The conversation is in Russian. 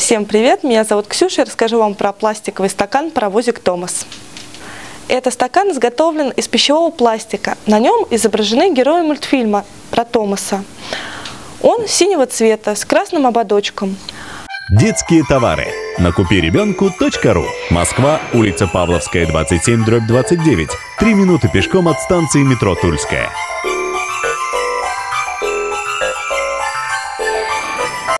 Всем привет, меня зовут Ксюша, я расскажу вам про пластиковый стакан «Паровозик Томас». Этот стакан изготовлен из пищевого пластика. На нем изображены герои мультфильма про Томаса. Он синего цвета с красным ободочком. Детские товары. Накупиребенку.ру. Москва, улица Павловская, 27/29. 3 минуты пешком от станции метро Тульская.